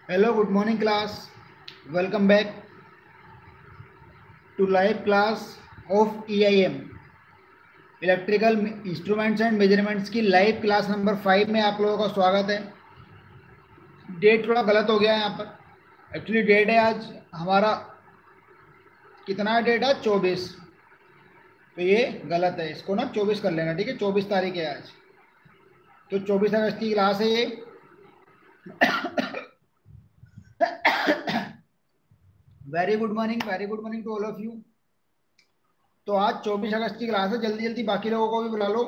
Hello, good morning class. Welcome back to live class of EIM electrical instruments and measurements की live class number 5 में आप लोगों का स्वागत है। डेट थोड़ा गलत हो गया है यहाँ पर। एक्चुअली डेट है आज हमारा, कितना डेट है 24, तो ये गलत है, इसको ना 24 कर लेना, ठीक है। 24 तारीख है आज, तो 24 अगस्त की क्लास है ये। Very good morning to all of you. तो आज 24 अगस्त की क्लास है। जल्दी जल्दी बाकी लोगों को भी बुला लो,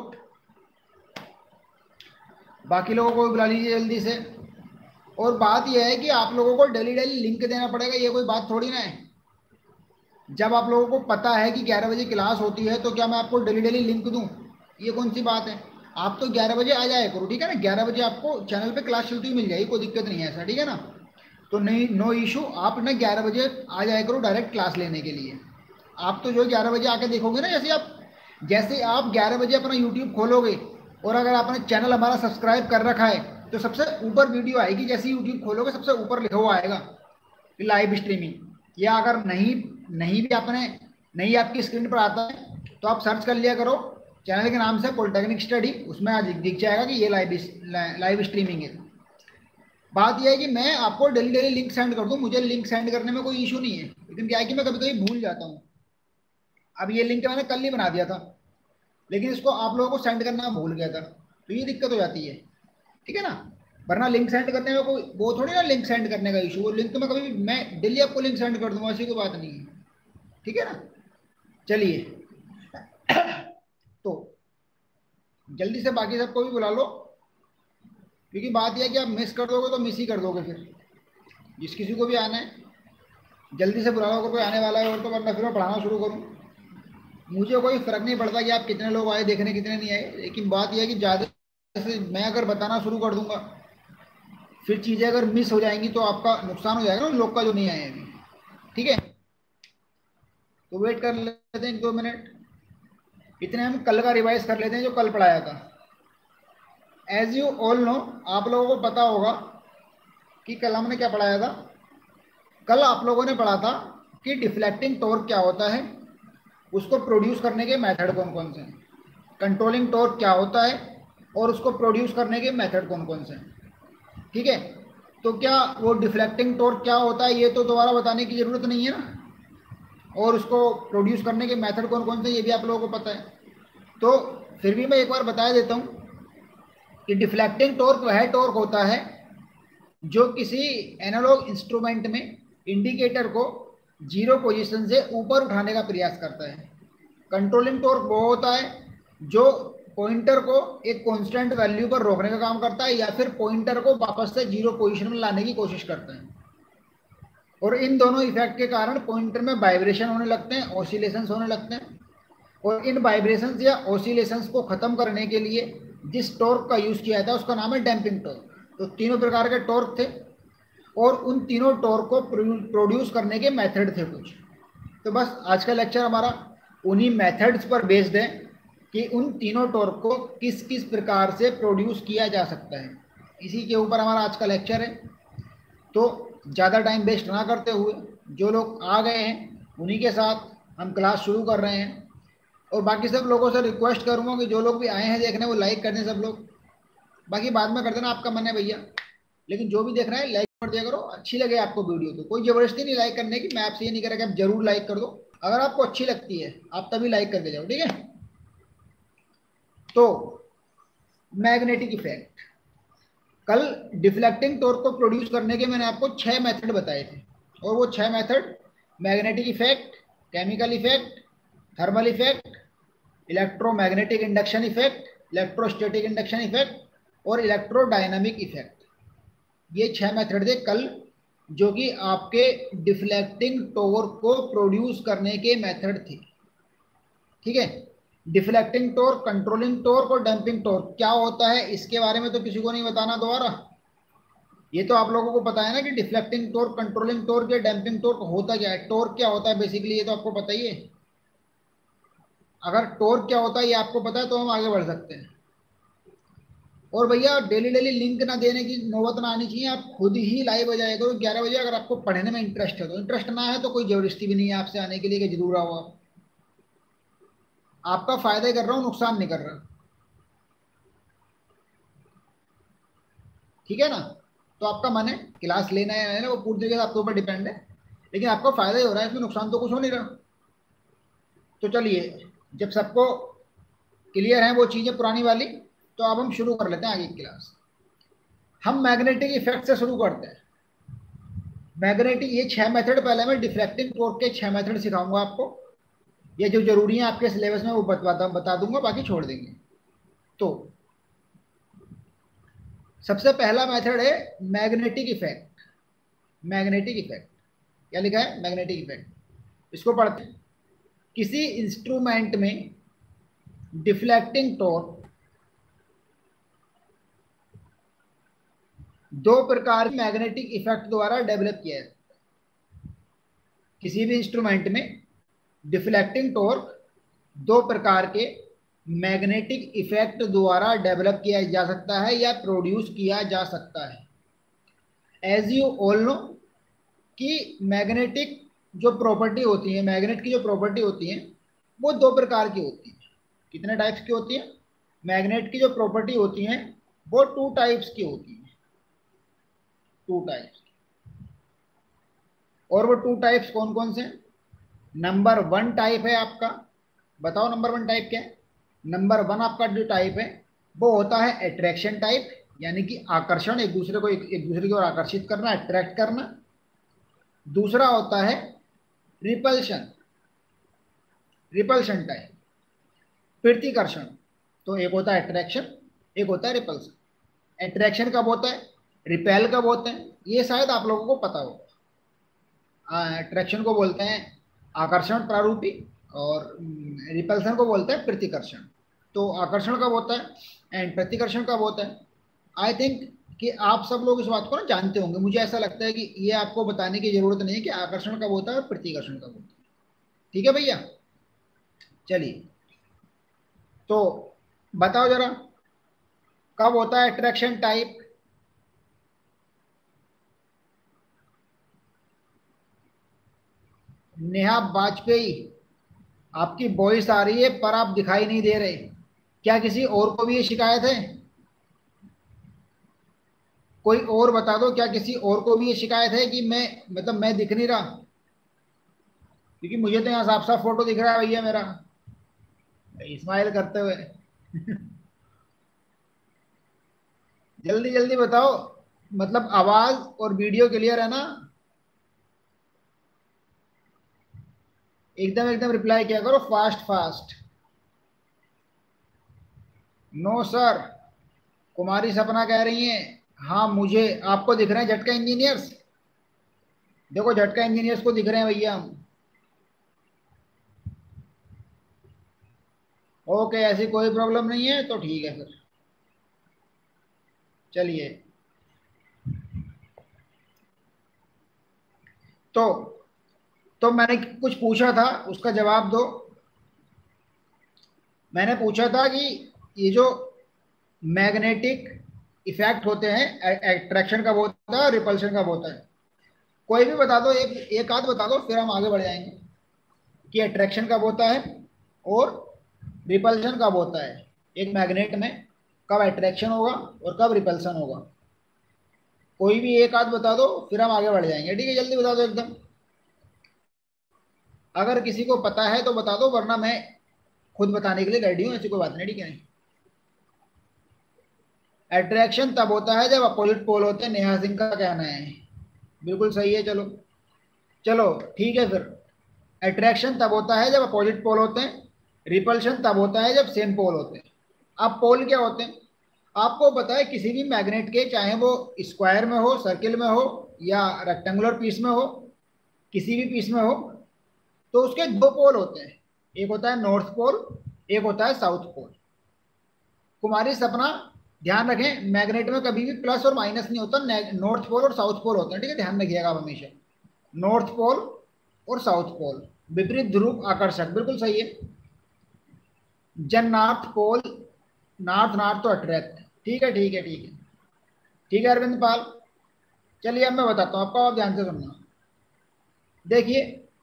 बाकी लोगों को भी बुला लीजिए जल्दी से। और बात यह है कि आप लोगों को डेली डेली लिंक देना पड़ेगा, ये कोई बात थोड़ी ना है। जब आप लोगों को पता है कि 11 बजे क्लास होती है तो क्या मैं आपको डेली डेली लिंक दूं? ये कौन सी बात है। आप तो 11 बजे आ जाए करो, ठीक है ना। 11 बजे आपको चैनल पे क्लास चलती हुई मिल जाएगी, कोई दिक्कत नहीं है ऐसा, ठीक है ना। तो नहीं, नो इशू, आप ना 11 बजे आ जाए करो डायरेक्ट क्लास लेने के लिए। आप तो जो 11 बजे आके देखोगे ना, जैसे आप 11 बजे अपना यूट्यूब खोलोगे और अगर आपने चैनल हमारा सब्सक्राइब कर रखा है तो सबसे ऊपर वीडियो आएगी। जैसे यूट्यूब खोलोगे सबसे ऊपर लिखा हुआ आएगा लाइव स्ट्रीमिंग। या अगर नहीं नहीं भी आपने नहीं आपकी स्क्रीन पर आता है तो आप सर्च कर लिया करो चैनल के नाम से पॉलिटेक्निक स्टडी, उसमें आज दिख जाएगा कि ये लाइव स्ट्रीमिंग है। बात यह है कि मैं आपको डेली डेली लिंक सेंड कर दूं, मुझे लिंक सेंड करने में कोई इशू नहीं है, लेकिन क्या है कि मैं कभी कभी भूल जाता हूँ। अब ये लिंक मैंने कल ही बना दिया था, लेकिन इसको आप लोगों को सेंड करना भूल गया था, तो ये दिक्कत हो जाती है, ठीक है ना। वरना लिंक सेंड करने में कोई वो थोड़ी ना, लिंक सेंड करने का इशू, वो लिंक तो मैं कभी भी मैं डेली आपको लिंक सेंड कर दूंगा, ऐसी कोई बात नहीं है, ठीक है ना। चलिए, तो जल्दी से बाकी सबको भी बुला लो, क्योंकि बात यह है कि आप मिस कर दोगे तो मिस ही कर दोगे। फिर जिस किसी को भी आना है जल्दी से बुला लो, अगर कोई आने वाला है और तो, वरना फिर मैं पढ़ाना शुरू करूँ। मुझे कोई फर्क नहीं पड़ता कि आप कितने लोग आए देखने कितने नहीं आए, लेकिन बात यह है कि ज़्यादा से मैं अगर बताना शुरू कर दूंगा फिर चीज़ें अगर मिस हो जाएंगी तो आपका नुकसान हो जाएगा ना, लोग का जो नहीं आए अभी, ठीक है। तो वेट कर लेते हैं 1-2 मिनट, इतने हम कल का रिवाइज कर लेते हैं जो कल पढ़ाया था। एज यू ऑल नो, आप लोगों को पता होगा कि कल हमने क्या पढ़ाया था। कल आप लोगों ने पढ़ा था कि डिफ्लेक्टिंग टॉर्क क्या होता है, उसको प्रोड्यूस करने के मेथड कौन कौन से हैं, कंट्रोलिंग टॉर्क क्या होता है और उसको प्रोड्यूस करने के मेथड कौन कौन से हैं, ठीक है। तो क्या वो डिफ्लेक्टिंग टॉर्क क्या होता है ये तो दोबारा बताने की ज़रूरत नहीं है ना, और उसको प्रोड्यूस करने के मेथड कौन कौन से ये भी आप लोगों को पता है। तो फिर भी मैं एक बार बता देता हूँ कि डिफ्लेक्टिंग टॉर्क वह टॉर्क होता है जो किसी एनालॉग इंस्ट्रूमेंट में इंडिकेटर को जीरो पोजीशन से ऊपर उठाने का प्रयास करता है। कंट्रोलिंग टॉर्क वो होता है जो पॉइंटर को एक कांस्टेंट वैल्यू पर रोकने का काम करता है या फिर पॉइंटर को वापस से जीरो पोजीशन में लाने की कोशिश करता है। और इन दोनों इफेक्ट के कारण पॉइंटर में वाइब्रेशन होने लगते हैं, ऑसिलेशंस होने लगते हैं। और इन वाइब्रेशंस या ऑसिलेशंस को खत्म करने के लिए जिस टॉर्क का यूज किया था उसका नाम है डैम्पिंग टॉर्क। तो तीनों प्रकार के टॉर्क थे और उन तीनों टॉर्क को प्रोड्यूस करने के मेथड थे कुछ। तो बस आज का लेक्चर हमारा उन्हीं मेथड्स पर बेस्ड है कि उन तीनों टॉर्क को किस किस प्रकार से प्रोड्यूस किया जा सकता है, इसी के ऊपर हमारा आज का लेक्चर है। तो ज़्यादा टाइम वेस्ट ना करते हुए जो लोग आ गए हैं उन्हीं के साथ हम क्लास शुरू कर रहे हैं। और बाकी सब लोगों से रिक्वेस्ट करूँगा कि जो लोग भी आए हैं देखने वो लाइक कर दें सब लोग, बाकी बाद में कर देना, आपका मन है भैया, लेकिन जो भी देख रहे हैं लाइक कर दिया करो। अच्छी लगे आपको वीडियो तो कोई जबरदस्ती नहीं लाइक करने की, मैं आपसे ये नहीं कह रहा कि आप जरूर लाइक कर दो, अगर आपको अच्छी लगती है आप तभी लाइक करके जाओ, ठीक है। तो मैग्नेटिक इफेक्ट, कल डिफ्लेक्टिंग टॉर्क को प्रोड्यूस करने के मैंने आपको 6 मेथड बताए थे, और वो 6 method magnetic effect, chemical effect, thermal effect, electromagnetic induction effect, electrostatic induction effect और इलेक्ट्रोडायनामिक इफेक्ट, ये 6 मेथड थे कल जो कि आपके डिफ्लेक्टिंग टॉर्क को प्रोड्यूस करने के मेथड थे, ठीक है। डिफ्लेक्टिंग टॉर्क, कंट्रोलिंग टॉर्क और डैम्पिंग टॉर्क क्या होता है इसके बारे में तो किसी को नहीं बताना दोबारा, ये तो आप लोगों को पता है ना कि डिफ्लेक्टिंग टॉर्क, कंट्रोलिंग टॉर्क या डैम्पिंग टॉर्क होता क्या है, टॉर्क क्या होता है बेसिकली, ये तो आपको पता ही है। अगर टॉर्क क्या होता है ये आपको पता है तो हम आगे बढ़ सकते हैं। और भैया डेली डेली लिंक ना देने की नौबत ना आनी चाहिए, आप खुद ही लाइव हो जाएगा 11 बजे। अगर आपको पढ़ने में इंटरेस्ट है तो, इंटरेस्ट ना है तो कोई जबरदस्ती भी नहीं है आपसे आने के लिए कि जरूर आओ आप। आपका फायदा ही कर रहा हूँ, नुकसान नहीं कर रहा। ठीक है ना? तो आपका मन है क्लास लेना है ना, वो पूरी तरीके से आपके ऊपर डिपेंड है, लेकिन आपका फायदा ही हो रहा है, इसमें नुकसान तो कुछ हो नहीं रहा। तो चलिए, जब सबको क्लियर है वो चीजें पुरानी वाली, तो अब हम शुरू कर लेते हैं आगे की क्लास। हम मैग्नेटिक इफेक्ट से शुरू करते हैं। मैग्नेटिक, ये 6 मेथड, पहले मैं डिफ्रैक्टिंग टॉर्क के 6 मेथड सिखाऊंगा आपको। ये जो जरूरी है आपके सिलेबस में वो बता दूंगा, बाकी छोड़ देंगे। तो सबसे पहला मेथड है मैग्नेटिक इफेक्ट। मैग्नेटिक इफेक्ट क्या लिखा है? Magnetic effect. इसको पढ़ते हैं। किसी इंस्ट्रूमेंट में डिफ्लेक्टिंग टॉर्क दो प्रकार के मैग्नेटिक इफेक्ट द्वारा डेवलप किया है। किसी भी इंस्ट्रूमेंट में डिफ्लेक्टिंग टॉर्क दो प्रकार के मैग्नेटिक इफेक्ट द्वारा डेवलप किया जा सकता है या प्रोड्यूस किया जा सकता है। एज यू ऑल नो कि मैग्नेटिक जो प्रॉपर्टी होती है, मैग्नेट की जो प्रॉपर्टी होती है वो दो प्रकार की होती है। कितने टाइप्स की होती है? मैग्नेट की जो प्रॉपर्टी होती है वो 2 टाइप्स की होती है। 2 टाइप्स। और वो 2 टाइप्स कौन कौन से? नंबर 1 टाइप है आपका, बताओ नंबर 1 टाइप क्या है? नंबर 1 आपका जो टाइप है वो होता है अट्रैक्शन टाइप, यानी कि आकर्षण, एक दूसरे को एक दूसरे की ओर आकर्षित करना, अट्रैक्ट करना। दूसरा होता है रिपल्शन, रिपल्शन टाइप, प्रतिकर्षण। तो एक होता है अट्रैक्शन, एक होता है रिपल्सन। अट्रैक्शन कब होता है, रिपेल कब होते हैं, ये शायद आप लोगों को पता होगा। अट्रैक्शन को बोलते हैं आकर्षण प्रारूपी, और रिपल्सन को बोलते हैं प्रतिकर्षण। तो आकर्षण कब होता है एंड प्रतिकर्षण कब होता है? आई थिंक कि आप सब लोग इस बात को ना जानते होंगे। मुझे ऐसा लगता है कि ये आपको बताने की जरूरत नहीं है कि आकर्षण कब होता है और प्रतिकर्षण कब होता है। ठीक है भैया? चलिए, तो बताओ जरा, कब होता है अट्रैक्शन टाइप? नेहा वाजपेयी, आपकी वॉइस आ रही है पर आप दिखाई नहीं दे रहे। क्या किसी और को भी ये शिकायत है? कोई और बता दो, क्या किसी और को भी ये शिकायत है कि मैं, मतलब मैं दिख नहीं रहा? क्योंकि मुझे तो यहाँ साफ साफ फोटो दिख रहा है भैया मेरा, स्माइल करते हुए। जल्दी जल्दी बताओ, मतलब आवाज और वीडियो क्लियर है ना? एकदम एकदम रिप्लाई किया करो, fast fast. No sir, Kumari Sapna कह रही हैं हाँ मुझे, आपको दिख रहे हैं झटका इंजीनियर्स? देखो झटका इंजीनियर्स को दिख रहे हैं भैया हम। ओके, ऐसी कोई प्रॉब्लम नहीं है तो ठीक है फिर। चलिए, तो मैंने कुछ पूछा था, उसका जवाब दो। मैंने पूछा था कि ये जो मैग्नेटिक इफेक्ट होते हैं, अट्रैक्शन कब होता है और रिपल्शन कब होता है? कोई भी बता दो, एक एक आध बता दो, फिर हम आगे बढ़ जाएंगे कि अट्रैक्शन कब होता है और रिपल्शन कब होता है। एक मैग्नेट में कब अट्रैक्शन होगा और कब रिपल्शन होगा? कोई भी एक आध बता दो, फिर हम आगे बढ़ जाएंगे। ठीक है, जल्दी बता दो एकदम। अगर किसी को पता है तो बता दो, वरना मैं खुद बताने के लिए रेडी हूँ, ऐसी कोई बात नहीं। ठीक है? अट्रैक्शन तब होता है जब अपोजिट पोल होते हैं, नेहा सिंह का कहना है। बिल्कुल सही है। चलो चलो ठीक है फिर। अट्रैक्शन तब होता है जब अपोजिट पोल होते हैं, रिपल्शन तब होता है जब सेम पोल होते हैं। अब पोल क्या होते हैं? आपको पता है किसी भी मैग्नेट के, चाहे वो स्क्वायर में हो, सर्किल में हो या रेक्टेंगुलर पीस में हो, किसी भी पीस में हो, तो उसके दो पोल होते हैं। एक होता है नॉर्थ पोल, एक होता है साउथ पोल। कुमारी सपना, ध्यान रखें मैग्नेट में कभी भी प्लस और माइनस नहीं होता, नॉर्थ पोल और साउथ पोल होते हैं। ठीक है, ध्यान रखिएगा आप हमेशा। नॉर्थ पोल और साउथ पोल, विपरीत ध्रुव आकर्षक, बिल्कुल सही है। जन नॉर्थ पोल, नॉर्थ नॉर्थ तो अट्रैक्ट, ठीक है ठीक है ठीक है ठीक है अरविंद पाल। चलिए अब मैं बताता हूँ आपको, आप ध्यान से सुनना। देखिए,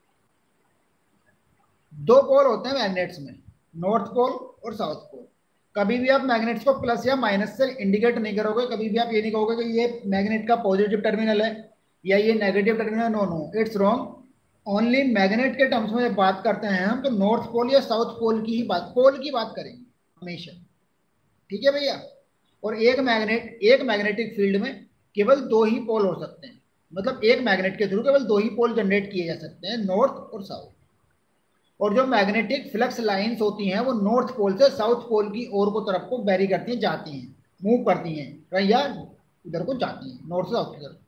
दो पोल होते हैं मैग्नेट्स में, नॉर्थ पोल और साउथ पोल। कभी भी आप मैग्नेट्स को प्लस या माइनस से इंडिकेट नहीं करोगे, कभी भी आप ये नहीं कहोगे कि ये मैग्नेट का पॉजिटिव टर्मिनल है या ये negative terminal. No no, it's wrong. Only magnet के टर्म्स में जब बात करते हैं हम, तो नॉर्थ पोल या साउथ पोल की ही बात, पोल की बात करेंगे हमेशा। ठीक है भैया। और एक मैग्नेटिक फील्ड में केवल दो ही पोल हो सकते हैं, मतलब एक मैग्नेट के थ्रू केवल दो ही पोल जनरेट किए जा सकते हैं, नॉर्थ और साउथ। और जो मैग्नेटिक फ्लक्स लाइंस होती हैं वो नॉर्थ पोल से साउथ पोल की ओर को तरफ को वेरी करती हैं, जाती हैं, मूव करती हैं या इधर को जाती हैं, नॉर्थ से साउथ की तरफ।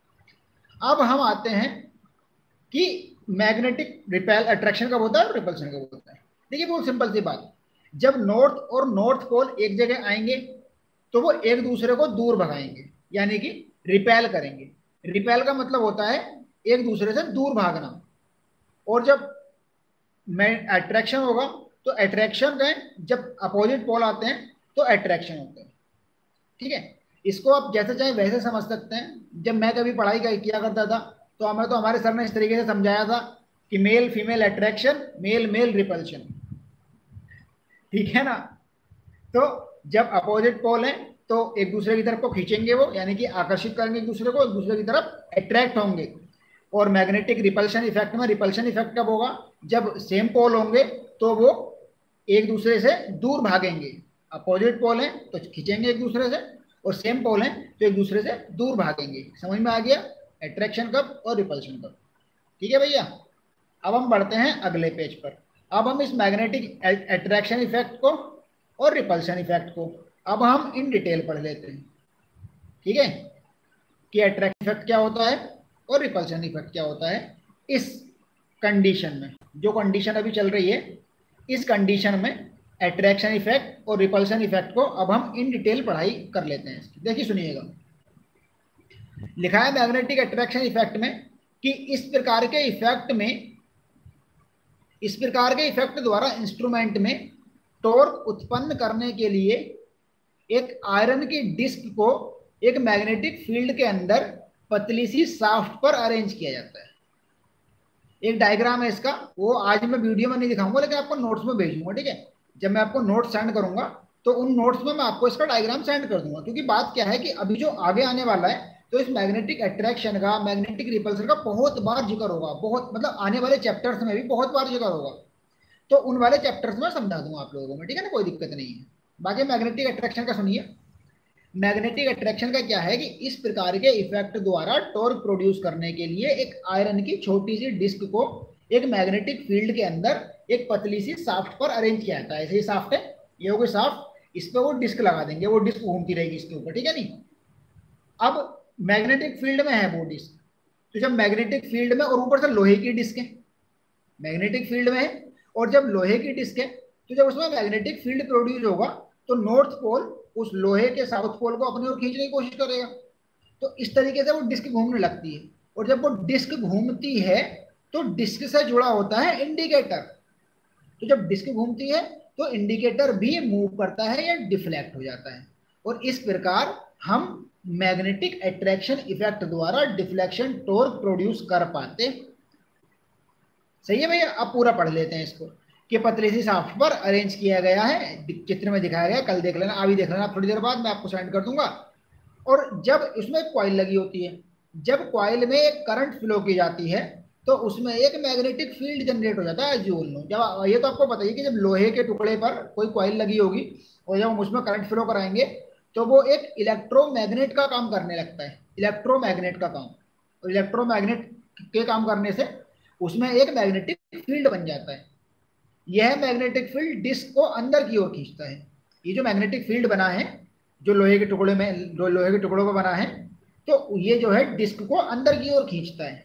अब हम आते हैं कि मैग्नेटिक रिपेल अट्रैक्शन कब होता है और रिपल्शन कब होता है। देखिए बहुत सिंपल सी बात, जब नॉर्थ और नॉर्थ पोल एक जगह आएंगे तो वो एक दूसरे को दूर भगाएंगे, यानी कि रिपेल करेंगे। रिपेल का मतलब होता है एक दूसरे से दूर भागना। और जब अट्रैक्शन होगा तो अट्रैक्शन का, जब अपोजिट पोल आते हैं तो अट्रैक्शन होता है। ठीक है, इसको आप जैसे चाहे वैसे समझ सकते हैं। जब मैं कभी पढ़ाई किया करता था तो हमारे सर ने इस तरीके से समझाया था कि male female attraction, male male repulsion. ठीक है ना। तो जब अपोजिट पोल है तो एक दूसरे की तरफ को खींचेंगे वो, यानी कि आकर्षित करेंगे एक दूसरे को, एक दूसरे की तरफ अट्रैक्ट होंगे। और मैग्नेटिक रिपल्शन इफेक्ट में, रिपल्शन इफेक्ट कब होगा, जब सेम पोल होंगे तो वो एक दूसरे से दूर भागेंगे। अपोजिट पोल है तो खींचेंगे एक दूसरे से, और सेम पोल है तो एक दूसरे से दूर भागेंगे। समझ में आ गया अट्रैक्शन कब और रिपल्शन कब। ठीक है भैया। अब हम बढ़ते हैं अगले पेज पर। अब हम इस मैग्नेटिक अट्रैक्शन इफेक्ट को और रिपल्शन इफेक्ट को अब हम इन डिटेल पढ़ लेते हैं। ठीक है, कि अट्रैक्शन इफेक्ट क्या होता है और रिपल्शन इफेक्ट क्या होता है इस कंडीशन में। जो कंडीशन अभी चल रही है, इस कंडीशन में अट्रैक्शन इफेक्ट और रिपल्शन इफेक्ट को अब हम इन डिटेल पढ़ाई कर लेते हैं। देखिए सुनिएगा, लिखा है मैग्नेटिक अट्रैक्शन इफेक्ट में कि इस प्रकार के इफेक्ट द्वारा इंस्ट्रूमेंट में टॉर्क उत्पन्न करने के लिए एक आयरन की डिस्क को एक मैग्नेटिक फील्ड के अंदर पतली सी शाफ्ट पर अरेंज किया जाता है। एक डायग्राम है इसका, वो आज मैं वीडियो में नहीं दिखाऊंगा लेकिन आपको नोट्स में भेजूंगा। ठीक है, जब मैं आपको नोट्स सेंड करूंगा तो उन नोट्स में मैं आपको इसका डायग्राम सेंड कर दूंगा। क्योंकि बात क्या है कि अभी जो आगे आने वाला है तो इस मैग्नेटिक अट्रैक्शन का, मैग्नेटिक रिपल्सन का बहुत बार जिक्र होगा, बहुत मतलब आने वाले चैप्टर्स में भी बहुत बार जिक्र होगा। तो उन वाले चैप्टर्स में समझा दूंगा आप लोगों को, ठीक है ना, कोई दिक्कत नहीं है। बाकी मैग्नेटिक अट्रैक्शन का सुनिए। मैग्नेटिक अट्रैक्शन का क्या है कि इस प्रकार के इफेक्ट द्वारा टॉर्क प्रोड्यूस करने के लिए एक आयरन की छोटी सी डिस्क को एक मैग्नेटिक फील्ड के अंदर एक पतली सी शाफ्ट पर अरेंज किया जाता है। ऐसे ही शाफ्ट है, ये होगी शाफ्ट, इस पर वो डिस्क लगा देंगे, वो डिस्क घूमती रहेगी इसके ऊपर। ठीक है नहीं। अब मैग्नेटिक फील्ड में है वो डिस्क, तो जब मैग्नेटिक फील्ड में और ऊपर से लोहे की डिस्क है, मैग्नेटिक फील्ड में है और जब लोहे की डिस्क है तो जब उसमें मैग्नेटिक फील्ड प्रोड्यूस होगा तो नॉर्थ पोल उस लोहे के साउथ पोल को अपनी ओर खींचने की कोशिश करेगा। तो इस तरीके से वो डिस्क घूमने लगती है, और जब वो डिस्क घूमती है तो डिस्क से जुड़ा होता है इंडिकेटर। तो जब डिस्क घूमती है तो इंडिकेटर भी मूव करता है या डिफ्लेक्ट हो जाता है, और इस प्रकार हम मैग्नेटिक अट्रैक्शन इफेक्ट द्वारा डिफ्लेक्शन टॉर्क प्रोड्यूस कर पाते। सही है भैया। अब पूरा पढ़ लेते हैं इसको कि पतली सी शाफ्ट पर अरेंज किया गया है, चित्र में दिखाया गया, कल देख लेना, अभी देख लेना, थोड़ी देर बाद मैं आपको सेंड कर दूंगा। और जब उसमें कॉइल लगी होती है, जब कॉइल में एक करंट फ्लो की जाती है तो उसमें एक मैग्नेटिक फील्ड जनरेट हो जाता है। एज यू ऑल नो, जब ये तो आपको बताइए कि जब लोहे के टुकड़े पर कोई कॉइल लगी होगी और जब हम उसमें करंट फ्लो कराएंगे तो वो एक इलेक्ट्रोमैग्नेट का काम करने लगता है, इलेक्ट्रोमैग्नेट का काम। और इलेक्ट्रोमैग्नेट के काम करने से उसमें एक मैग्नेटिक फील्ड बन जाता है। यह मैग्नेटिक फील्ड डिस्क को अंदर की ओर खींचता है। ये जो मैग्नेटिक फील्ड बना है, जो लोहे के टुकड़े में, जो लोहे के टुकड़ों का बना है, तो ये जो है डिस्क को अंदर की ओर खींचता है,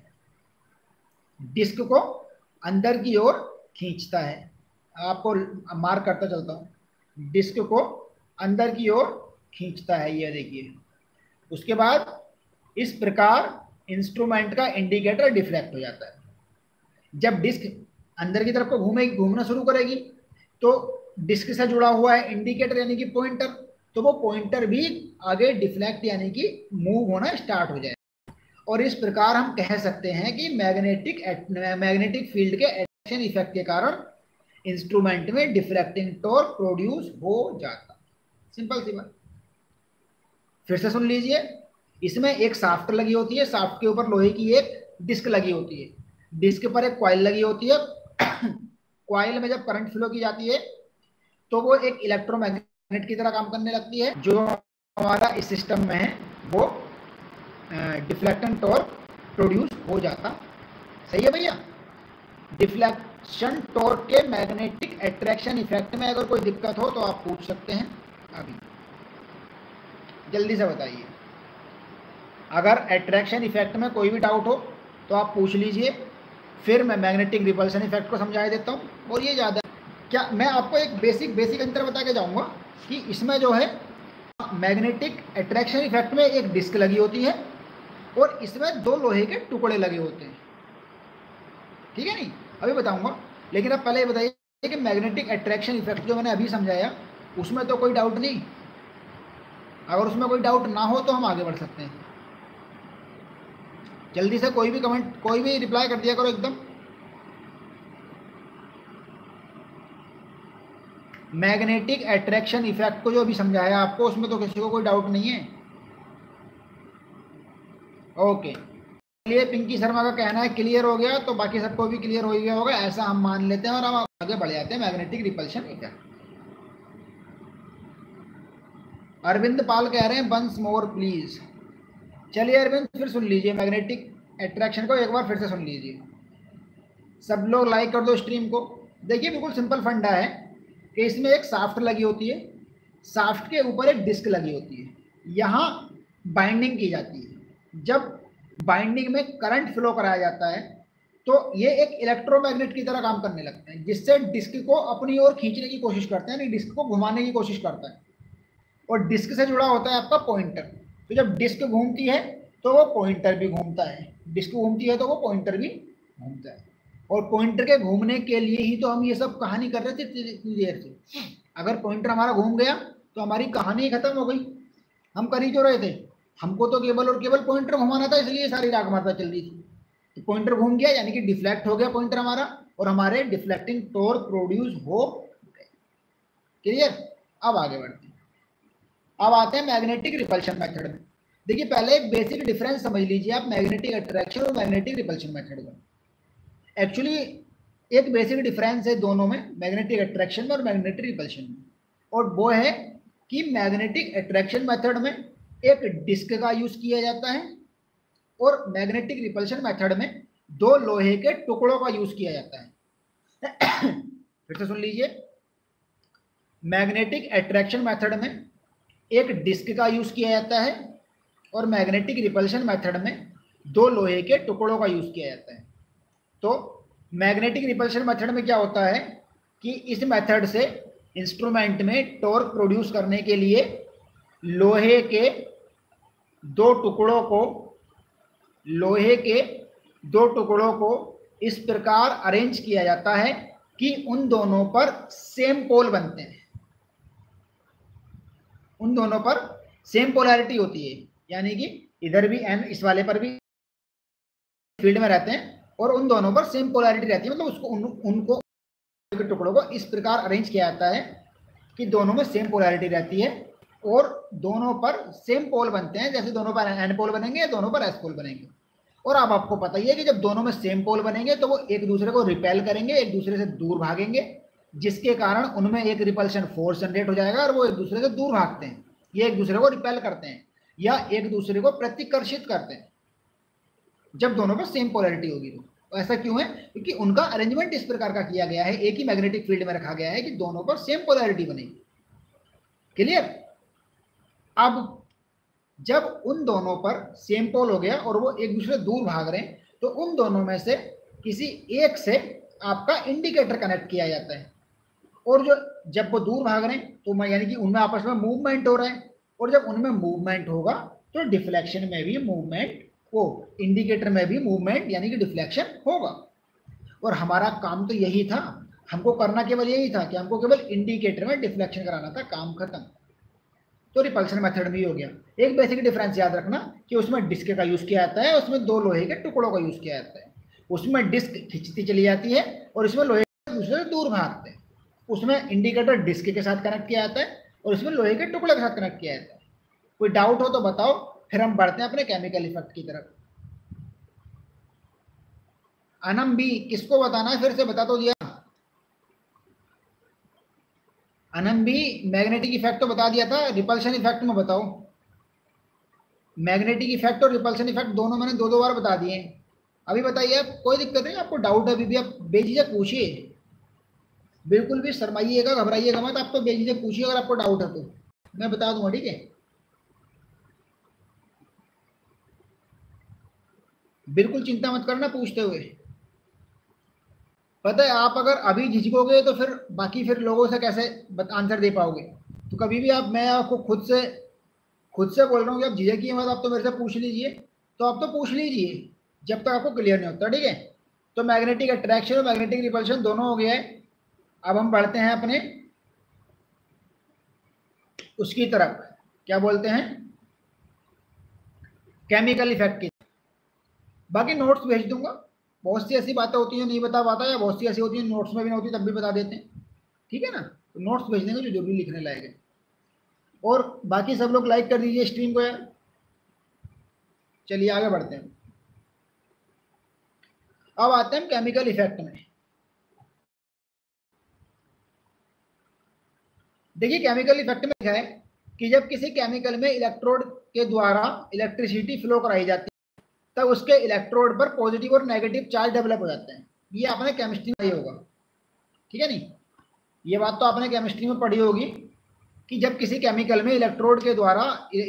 डिस्क को अंदर की ओर खींचता है। आपको मार्क करता चलता हूं, डिस्क को अंदर की ओर खींचता है, ये देखिए। उसके बाद इस प्रकार इंस्ट्रूमेंट का इंडिकेटर डिफ्लेक्ट हो जाता है। जब डिस्क अंदर की तरफ को घूमना शुरू करेगी तो डिस्क से जुड़ा हुआ है इंडिकेटर यानी कि पॉइंटर, तो वो पॉइंटर भी आगे डिफ्लेक्ट यानी कि मूव होना स्टार्ट हो जाए। और इस प्रकार हम कह सकते हैं कि मैग्नेटिक फील्ड के एट्रैक्शन इफेक्ट के कारण इंस्ट्रूमेंट में डिफ्लेक्टिंग टॉर्क प्रोड्यूस हो जाता। सिंपल सी बात। फिर से सुन लीजिए, इसमें एक शाफ्ट लगी होती है, शाफ्ट के ऊपर लोहे की एक डिस्क लगी होती है, डिस्क पर एक कॉइल लगी होती है। कॉइल में जब करंट फ्लो की जाती है तो वो एक इलेक्ट्रोमैग्नेट की तरह काम करने लगती है। जो हमारा इस सिस्टम में है वो डिफ्लेक्शन टॉर्क प्रोड्यूस हो जाता। सही है भैया। डिफ्लेक्शन टॉर्क के मैग्नेटिक अट्रैक्शन इफेक्ट में अगर कोई दिक्कत हो तो आप पूछ सकते हैं अभी, जल्दी से बताइए। अगर अट्रैक्शन इफेक्ट में कोई भी डाउट हो तो आप पूछ लीजिए, फिर मैं मैग्नेटिक रिपल्शन इफेक्ट को समझा देता हूँ। और ये ज़्यादा क्या, मैं आपको एक बेसिक अंतर बता के जाऊँगा कि इसमें जो है मैग्नेटिक अट्रैक्शन इफेक्ट में एक डिस्क लगी होती है और इसमें दो लोहे के टुकड़े लगे होते हैं, ठीक है नहीं, अभी बताऊंगा। लेकिन अब पहले ये बताइए कि मैग्नेटिक अट्रैक्शन इफेक्ट जो मैंने अभी समझाया उसमें तो कोई डाउट नहीं। अगर उसमें कोई डाउट ना हो तो हम आगे बढ़ सकते हैं। जल्दी से कोई भी कमेंट, कोई भी रिप्लाई कर दिया करो एकदम। मैग्नेटिक अट्रैक्शन इफेक्ट को जो अभी समझाया आपको उसमें तो किसी को कोई डाउट नहीं है। ओके, चलिए पिंकी शर्मा का कहना है क्लियर हो गया, तो बाकी सबको भी क्लियर हो गया होगा ऐसा हम मान लेते हैं और हम आगे बढ़ जाते हैं magnetic repulsion effect. Arvind Pal कह रहे हैं वंस मोर प्लीज। चलिए अरविंद फिर सुन लीजिए मैग्नेटिक अट्रैक्शन को एक बार फिर से सुन लीजिए। सब लोग लाइक कर दो स्ट्रीम को। देखिए बिल्कुल सिंपल फंडा है कि इसमें एक शाफ्ट लगी होती है, शाफ्ट के ऊपर एक डिस्क लगी होती है, यहाँ बाइंडिंग की जाती है। जब बाइंडिंग में करंट फ्लो कराया जाता है तो ये एक इलेक्ट्रोमैग्नेट की तरह काम करने लगते हैं, जिससे डिस्क को अपनी ओर खींचने की कोशिश करते हैं, डिस्क को घुमाने की कोशिश करता है। और डिस्क से जुड़ा होता है आपका पॉइंटर। तो जब डिस्क घूमती है तो वो पॉइंटर भी घूमता है, डिस्क घूमती है तो वो पॉइंटर भी घूमता है। और पॉइंटर के घूमने के लिए ही तो हम ये सब कहानी कर रहे थे इतनी देर से। अगर पॉइंटर हमारा घूम गया तो हमारी कहानी खत्म हो गई। हम कर ही क्यों रहे थे, हमको तो केवल और केवल पॉइंटर घुमाना था, इसलिए सारी राग मारता चल रही थी। तो पॉइंटर घूम गया यानी कि डिफ्लेक्ट हो गया पॉइंटर हमारा, और हमारे डिफ्लेक्टिंग टॉर्क प्रोड्यूस हो गए। क्लियर। अब आगे बढ़ते हैं, अब आते हैं मैग्नेटिक रिपल्शन मेथड में। देखिए पहले एक बेसिक डिफरेंस समझ लीजिए आप मैग्नेटिक अट्रैक्शन और मैग्नेटिक रिपल्शन मेथड में। एक्चुअली एक बेसिक डिफरेंस है दोनों में, मैग्नेटिक अट्रैक्शन में और मैग्नेटिक रिपल्शन में, और वो है कि मैग्नेटिक अट्रैक्शन मेथड में एक डिस्क का यूज किया जाता है और मैग्नेटिक रिपल्शन मेथड में दो लोहे के टुकड़ों का यूज किया जाता है। फिर से सुन लीजिए, मैग्नेटिक अट्रैक्शन मेथड में एक डिस्क का यूज किया जाता है और मैग्नेटिक रिपल्शन मेथड में दो लोहे के टुकड़ों का यूज किया जाता है। तो मैग्नेटिक रिपल्शन मेथड में क्या होता है कि इस मेथड से इंस्ट्रूमेंट में टॉर्क प्रोड्यूस करने के लिए लोहे के दो टुकड़ों को इस प्रकार अरेंज किया जाता है कि उन दोनों पर सेम पोल बनते हैं, उन दोनों पर सेम पोलैरिटी होती है, यानी कि इधर भी एन इस वाले पर भी फील्ड में रहते हैं और उन दोनों पर सेम पोलैरिटी रहती है। मतलब उसको उनको टुकड़ों को इस प्रकार अरेंज किया जाता है कि दोनों में सेम पोलैरिटी रहती है और दोनों पर सेम पोल बनते हैं। जैसे दोनों पर एन पोल बनेंगे, दोनों पर एस पोल बनेंगे। और अब आपको पता ही है कि जब दोनों में सेम पोल बनेंगे तो वो एक दूसरे को रिपेल करेंगे, एक दूसरे से दूर भागेंगे, जिसके कारण उनमें एक रिपल्शन फोर्स जनरेट हो जाएगा और वो एक दूसरे से दूर भागते हैं, ये एक दूसरे को रिपेल करते हैं या एक दूसरे को प्रतिकर्षित करते हैं जब दोनों पर सेम पोलैरिटी होगी। तो ऐसा क्यों है, क्योंकि उनका अरेंजमेंट इस प्रकार का किया गया है, एक ही मैग्नेटिक फील्ड में रखा गया है कि दोनों पर सेम पोलैरिटी बनेगी। क्लियर। अब जब उन दोनों पर सेम पोल हो गया और वो एक दूसरे से दूर भाग रहे हैं तो उन दोनों में से किसी एक से आपका इंडिकेटर कनेक्ट किया जाता है, और जो जब वो दूर भाग रहे हैं तो यानी कि उनमें आपस में मूवमेंट हो रहा है, और जब उनमें मूवमेंट होगा तो डिफ्लेक्शन में भी मूवमेंट हो, इंडिकेटर में भी मूवमेंट यानी कि डिफ्लेक्शन होगा। और हमारा काम तो यही था, हमको करना केवल यही था कि हमको केवल इंडिकेटर में डिफ्लेक्शन कराना था, काम खत्म। तो रिपल्शन मेथड भी हो गया। एक बेसिक डिफरेंस याद रखना कि उसमें डिस्क का यूज किया जाता है, उसमें दो लोहे के टुकड़ों का यूज किया जाता है। उसमें डिस्क खिंचती चली जाती है और इसमें लोहे दूसरे से दूर भागते हैं। उसमें इंडिकेटर डिस्क के साथ कनेक्ट किया जाता है और इसमें लोहे के टुकड़े के साथ कनेक्ट किया जाता है। कोई डाउट हो तो बताओ, फिर हम बढ़ते हैं अपने केमिकल इफेक्ट की तरफ। अनम बी किसको बताना है, फिर से बता तो दिया। अनम बी मैग्नेटिक इफेक्ट तो बता दिया था, रिपल्शन इफेक्ट में बताओ। मैग्नेटिक इफेक्ट और रिपल्शन इफेक्ट दोनों मैंने दो दो बार बता दिए। अभी बताइए आप, कोई दिक्कत नहीं, आपको डाउट है अभी भी आप बेझिझक पूछिए, बिल्कुल भी शर्माइएगा घबराइएगा मत, आप तो बेझिझक पूछिए अगर आपको डाउट है तो मैं बता दूंगा, ठीक है। बिल्कुल चिंता मत करना पूछते हुए। पता है आप अगर अभी झिझकोगे तो फिर बाकी फिर लोगों से कैसे आंसर दे पाओगे। तो कभी भी आप, मैं आपको खुद से बोल रहा हूँ कि आप झिझकिए मत, आप तो मेरे से पूछ लीजिए। तो आप तो पूछ लीजिए जब तक आपको क्लियर नहीं होता, ठीक है। तो मैग्नेटिक अट्रैक्शन और मैग्नेटिक रिपल्शन दोनों हो गया है। अब हम बढ़ते हैं अपने उसकी तरफ, क्या बोलते हैं, केमिकल इफेक्ट की। बाकी नोट्स भेज दूंगा, बहुत सी ऐसी बातें होती हैं नहीं बता पाता, या बहुत सी ऐसी होती हैं नोट्स में भी नहीं होती तब भी बता देते हैं, ठीक है ना। तो नोट्स भेज देंगे जो भी लिखने लायक है। और बाकी सब लोग लाइक कर दीजिए स्ट्रीम को यार। चलिए आगे बढ़ते हैं। अब आते हैं केमिकल इफेक्ट में। देखिए केमिकल इफेक्ट में क्या है कि जब किसी केमिकल में इलेक्ट्रोड के द्वारा इलेक्ट्रिसिटी फ्लो कराई जाती है तब उसके इलेक्ट्रोड पर पॉजिटिव और नेगेटिव चार्ज डेवलप हो जाते हैं। ये आपने केमिस्ट्री में होगा, ठीक है नहीं, ये बात तो आपने केमिस्ट्री में पढ़ी होगी कि जब किसी केमिकल में इलेक्ट्रोड के द्वारा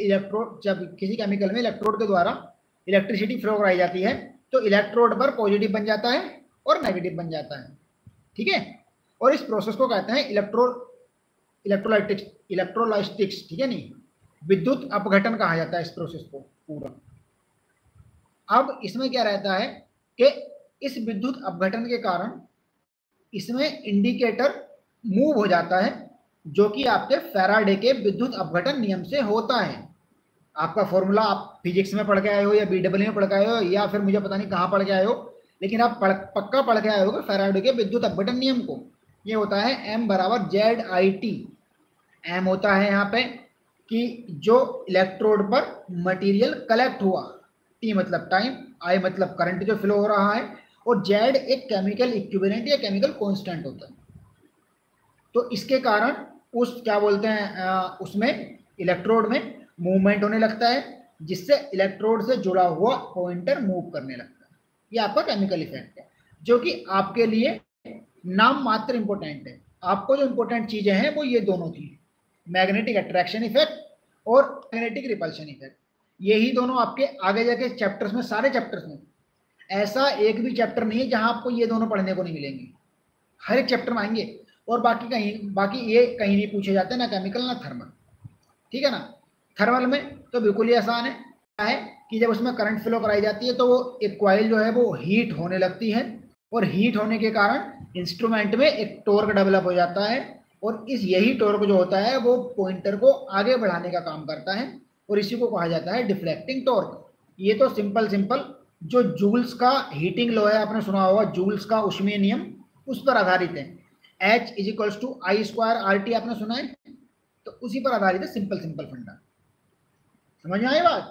इलेक्ट्रिसिटी फ्लो कराई जाती है तो इलेक्ट्रोड पर पॉजिटिव बन जाता है और नेगेटिव बन जाता है, ठीक है। और इस प्रोसेस को कहते हैं इलेक्ट्रोलाइटिक्स, ठीक है नहीं, विद्युत अपघटन कहा जाता है इस प्रोसेस को पूरा। अब इसमें क्या रहता है कि इस विद्युत अपघटन के कारण इसमें इंडिकेटर मूव हो जाता है, जो कि आपके फैराडे के विद्युत अपघटन नियम से होता है। आपका फॉर्मूला आप फिजिक्स में पढ़ के आए हो या बीडब्ल्यू में पढ़ के आए हो या फिर मुझे पता नहीं कहाँ पढ़ के आए हो, लेकिन आप पक्का पढ़ के आए हो फैराडे के विद्युत अपघटन नियम को। ये होता है M बराबर ZIT। एम होता है यहाँ पे कि जो इलेक्ट्रोड पर मटेरियल कलेक्ट हुआ, टी मतलब टाइम, आई मतलब करंट जो फ्लो हो रहा है, और जेड एक केमिकल इक्विवेलेंट या केमिकल कांस्टेंट होता है। तो इसके कारण उस क्या बोलते हैं उसमें इलेक्ट्रोड में मूवमेंट होने लगता है, जिससे इलेक्ट्रोड से जुड़ा हुआ पॉइंटर मूव करने लगता है। ये आपका केमिकल इफेक्ट है, जो कि आपके लिए नाम मात्र इंपॉर्टेंट है। आपको जो इंपॉर्टेंट चीजें हैं वो ये दोनों थी, मैग्नेटिक अट्रैक्शन इफेक्ट और मैग्नेटिक रिपल्शन इफेक्ट। यही दोनों आपके आगे जाके चैप्टर्स में, सारे चैप्टर्स में ऐसा एक भी चैप्टर नहीं है जहां आपको ये दोनों पढ़ने को नहीं मिलेंगे, हर एक चैप्टर में आएंगे। और बाकी ये कहीं नहीं पूछे जाते, ना केमिकल ना थर्मल, ठीक है ना। थर्मल में तो बिल्कुल ही आसान है कि जब उसमें करंट फ्लो कराई जाती है तो वो एक कॉइल जो है वो हीट होने लगती है, और हीट होने के कारण इंस्ट्रूमेंट में एक टॉर्क डेवलप हो जाता है, और यही टॉर्क जो होता है वो पॉइंटर को आगे बढ़ाने का काम करता है, और इसी को कहा जाता है डिफ्लेक्टिंग टॉर्क। ये तो सिंपल जो जूल्स का हीटिंग लॉ है, आपने सुना होगा जूल्स का ऊष्मीय नियम, उस पर आधारित है। H = I² RT आपने सुना है, तो उसी पर आधारित है, सिंपल फंडा। समझ में आई बात।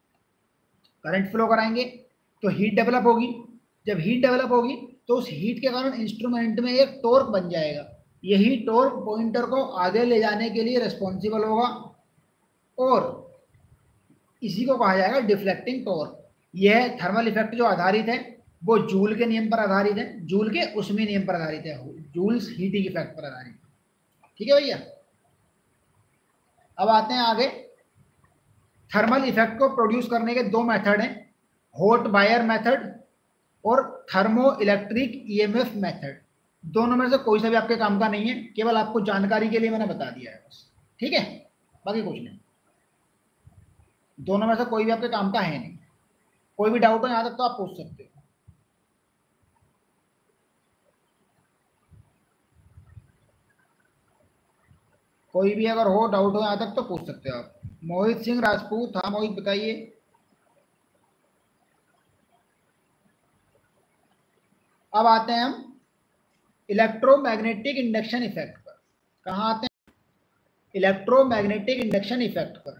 करंट फ्लो कराएंगे तो हीट डेवलप होगी, जब हीट डेवलप होगी तो उस हीट के कारण इंस्ट्रूमेंट में एक टॉर्क बन जाएगा, यही टॉर्क पॉइंटर को आगे ले जाने के लिए रिस्पॉन्सिबल होगा, और इसी को कहा जाएगा डिफ्लेक्टिंग टॉर्क। यह थर्मल इफेक्ट जो आधारित है वो जूल के नियम पर आधारित है, जूल के ऊष्मीय नियम पर आधारित है, जूल्स हीटिंग इफेक्ट पर आधारित है, ठीक है भैया। अब आते हैं आगे। थर्मल इफेक्ट को प्रोड्यूस करने के दो मेथड हैं, हॉट वायर मेथड और थर्मो इलेक्ट्रिक ईएमएफ मेथड। दोनों में से कोई सा भी आपके काम का नहीं है, केवल आपको जानकारी के लिए मैंने बता दिया है बस, ठीक है, बाकी कुछ नहीं। दोनों में से कोई भी आपके काम का है नहीं। कोई भी डाउट हो यहां तक तो आप पूछ सकते हो। कोई भी अगर हो डाउट हो यहाँ तक तो पूछ सकते हो आप। मोहित सिंह राजपूत, हाँ मोहित बताइए। अब आते हैं हम इलेक्ट्रोमैग्नेटिक इंडक्शन इफेक्ट पर। कहाँ आते हैं? इलेक्ट्रोमैग्नेटिक इंडक्शन इफेक्ट पर।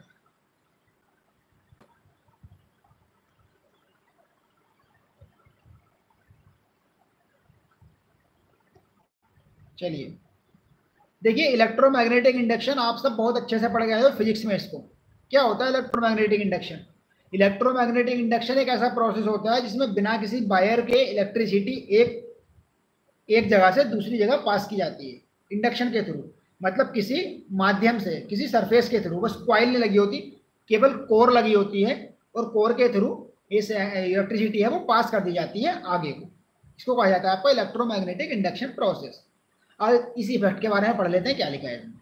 चलिए देखिए, इलेक्ट्रोमैग्नेटिक इंडक्शन आप सब बहुत अच्छे से पढ़ गए हो फिजिक्स में। इसको क्या होता है इलेक्ट्रोमैग्नेटिक इंडक्शन? इलेक्ट्रोमैग्नेटिक इंडक्शन एक ऐसा प्रोसेस होता है जिसमें बिना किसी वायर के इलेक्ट्रिसिटी एक जगह से दूसरी जगह पास की जाती है इंडक्शन के थ्रू। मतलब किसी माध्यम से, किसी सरफेस के थ्रू, बस कॉइल नहीं लगी होती, केवल कोर लगी होती है और कोर के थ्रू इस इलेक्ट्रिसिटी है वो पास कर दी जाती है आगे को। इसको कहा जाता है आपका इलेक्ट्रोमैग्नेटिक इंडक्शन प्रोसेस। और इस इफेक्ट के बारे में पढ़ लेते हैं क्या लिखा है।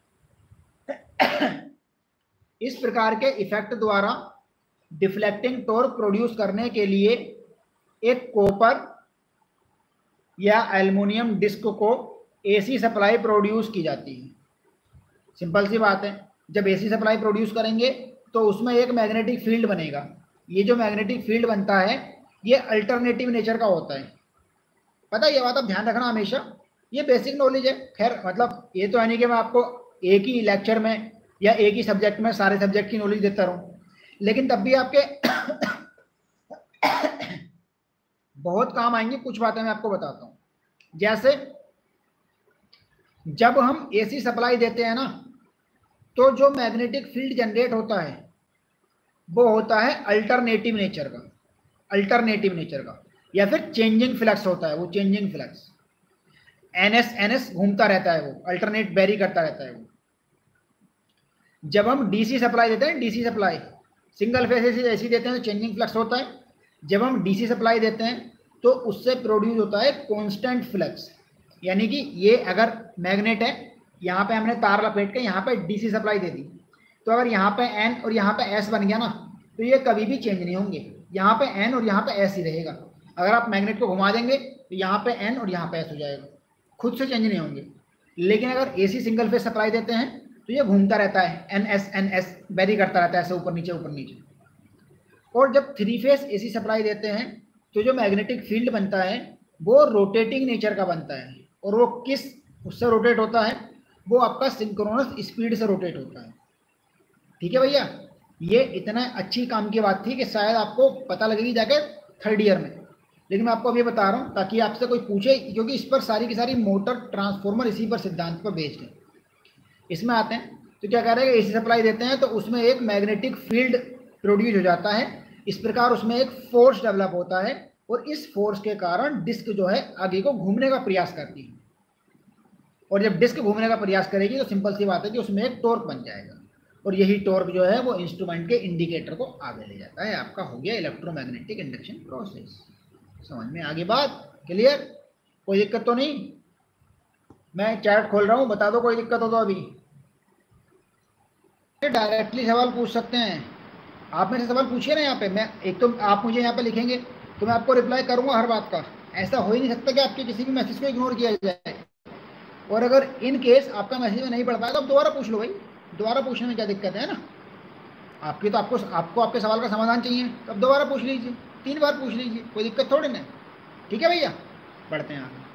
इस प्रकार के इफेक्ट द्वारा डिफ्लेक्टिंग टॉर्क प्रोड्यूस करने के लिए एक कॉपर या एल्युमिनियम डिस्क को एसी सप्लाई प्रोड्यूस की जाती है। सिंपल सी बात है, जब एसी सप्लाई प्रोड्यूस करेंगे तो उसमें एक मैग्नेटिक फील्ड बनेगा। ये जो मैग्नेटिक फील्ड बनता है ये अल्टरनेटिव नेचर का होता है। पता है ये बात आप ध्यान रखना हमेशा, ये बेसिक नॉलेज है। खैर मतलब ये तो है नहीं कि मैं आपको एक ही लेक्चर में या एक ही सब्जेक्ट में सारे सब्जेक्ट की नॉलेज देता रहूं, लेकिन तब भी आपके बहुत काम आएंगी। कुछ बातें मैं आपको बताता हूं। जैसे जब हम एसी सप्लाई देते हैं ना, तो जो मैग्नेटिक फील्ड जनरेट होता है वो होता है अल्टरनेटिव नेचर का, अल्टरनेटिव नेचर का, या फिर चेंजिंग फ्लक्स होता है वो, चेंजिंग फ्लक्स। एनएस घूमता रहता है, वो अल्टरनेट वेरी करता रहता है वो। जब हम डीसी सप्लाई देते हैं, DC supply single phase AC देते हैं तो चेंजिंग फ्लक्स होता है। जब हम डीसी सप्लाई देते हैं तो उससे प्रोड्यूस होता है कांस्टेंट फ्लक्स। यानी कि ये अगर मैग्नेट है, यहाँ पे हमने तार लपेट के यहाँ पे डीसी सप्लाई दे दी, तो अगर यहाँ पे एन और यहाँ पे एस बन गया ना, तो ये कभी भी चेंज नहीं होंगे। यहाँ पे एन और यहाँ पे एस ही रहेगा। अगर आप मैग्नेट को घुमा देंगे तो यहाँ पे एन और यहाँ पे एस हो जाएगा, खुद से चेंज नहीं होंगे। लेकिन अगर एसी सिंगल फेज सप्लाई देते हैं तो ये घूमता रहता है, एन एस वेरी करता रहता है, ऐसे ऊपर नीचे ऊपर नीचे। और जब थ्री फेज एसी सप्लाई देते हैं तो जो मैग्नेटिक फील्ड बनता है वो रोटेटिंग नेचर का बनता है। और वो किस उससे रोटेट होता है? वो आपका सिंक्रोनस स्पीड से रोटेट होता है। ठीक है भैया, ये इतना अच्छी काम की बात थी कि शायद आपको पता लगेगी जाके थर्ड ईयर में, लेकिन मैं आपको अभी बता रहा हूँ ताकि आपसे कोई पूछे, क्योंकि इस पर सारी की सारी मोटर ट्रांसफॉर्मर इसी पर सिद्धांत पर बेस्ड है। इसमें आते हैं तो क्या कह रहे हैं, एसी सप्लाई देते हैं तो उसमें एक मैग्नेटिक फील्ड प्रोड्यूस हो जाता है। इस प्रकार उसमें एक फोर्स डेवलप होता है और इस फोर्स के कारण डिस्क जो है आगे को घूमने का प्रयास करती है। और जब डिस्क घूमने का प्रयास करेगी तो सिंपल सी बात है कि उसमें एक टॉर्क बन जाएगा, और यही टॉर्क जो है वो इंस्ट्रूमेंट के इंडिकेटर को आगे ले जाता है। आपका हो गया इलेक्ट्रोमैग्नेटिक इंडक्शन प्रोसेस। समझ में आगे बात? क्लियर? कोई दिक्कत तो नहीं? मैं चैट खोल रहा हूँ, बता दो कोई दिक्कत हो तो। अभी डायरेक्टली सवाल पूछ सकते हैं आप, मेरे से सवाल पूछिए ना। यहाँ पे मैं एक तो आप मुझे यहाँ पे लिखेंगे तो मैं आपको रिप्लाई करूँगा हर बात का। ऐसा हो ही नहीं सकता कि आपके किसी भी मैसेज को इग्नोर किया जाए। और अगर इन केस आपका मैसेज में नहीं पढ़ पाया तो आप दोबारा पूछ लो भाई, दोबारा पूछने में क्या दिक्कत है ना। आपकी तो आपको आपके सवाल का समाधान चाहिए तो अब दोबारा पूछ लीजिए, 3 बार पूछ लीजिए, कोई दिक्कत थोड़ी ना। ठीक है भैया, पढ़ते हैं आगे।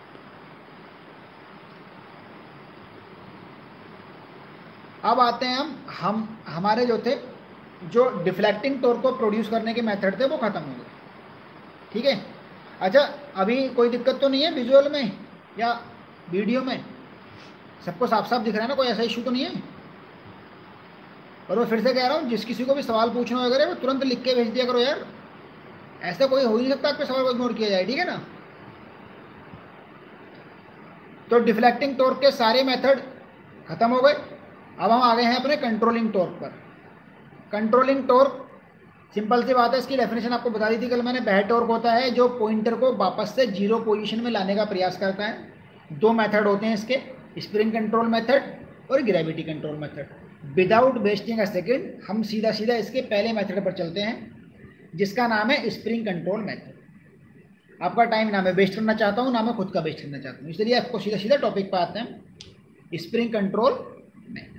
अब आते हैं हम हमारे जो थे, जो डिफ्लेक्टिंग टॉर्क को प्रोड्यूस करने के मेथड थे वो खत्म हो गए। ठीक है, अच्छा अभी कोई दिक्कत तो नहीं है विजुअल में या वीडियो में? सबको साफ साफ दिख रहा है ना? कोई ऐसा इशू तो नहीं है? और मैं फिर से कह रहा हूँ, जिस किसी को भी सवाल पूछना वगैरह वो तुरंत लिख के भेज दिया करो यार। ऐसा कोई हो ही नहीं सकता आपके सवाल को इग्नोर किया जाए। ठीक है ना? तो डिफ्लेक्टिंग टॉर्क के सारे मेथड खत्म हो गए। अब हम आ गए हैं अपने कंट्रोलिंग टॉर्क पर। कंट्रोलिंग टॉर्क सिंपल सी बात है, इसकी डेफिनेशन आपको बता दी थी कल मैंने। वह टॉर्क होता है जो पॉइंटर को वापस से जीरो पोजीशन में लाने का प्रयास करता है। 2 मेथड होते हैं इसके, स्प्रिंग कंट्रोल मेथड और gravity control method. Without wasting a second हम सीधा सीधा इसके पहले मेथड पर चलते हैं जिसका नाम है स्प्रिंग कंट्रोल मेथड। आपका टाइम ना मैं वेस्ट करना चाहता हूँ ना मैं खुद का वेस्ट करना चाहता हूँ, इसलिए आपको सीधा सीधा टॉपिक पर आते हैं, स्प्रिंग कंट्रोल मेथड।